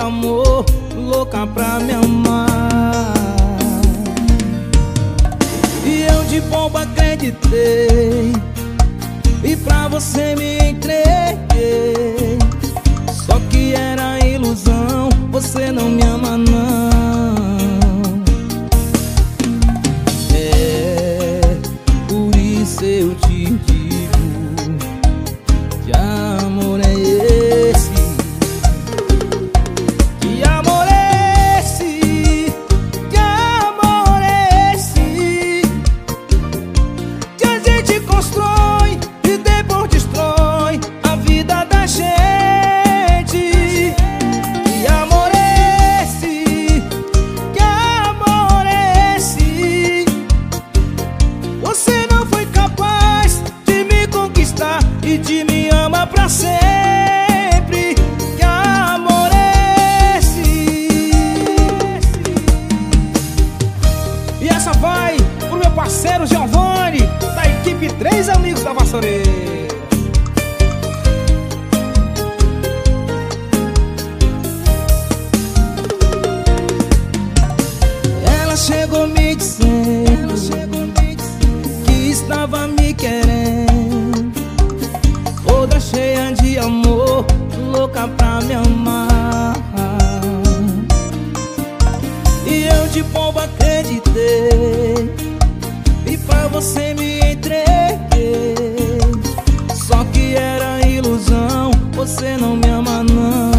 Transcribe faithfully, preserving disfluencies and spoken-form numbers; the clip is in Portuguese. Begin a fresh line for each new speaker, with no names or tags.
amor, louca pra me amar. E eu de boba acreditei, e pra você me entreguei. Só que era ilusão, você não me ama não. É, por isso eu te digo, que amor é esse? Que amor é esse? Que amor é esse? Que a gente constrói e depois destrói a vida da gente. Que amor é esse? Que amor é esse? Você não foi capaz de me conquistar e de me amar pra sempre. Que amor é esse? E essa vai pro meu parceiro Giovanni, da equipe Três Amigos da Vassoureira. Ela chegou me dizendo que estava me querendo, toda cheia de amor, louca pra me amar. E eu de boba acreditei, e pra você me entreguei. Só que era ilusão, você não me ama não.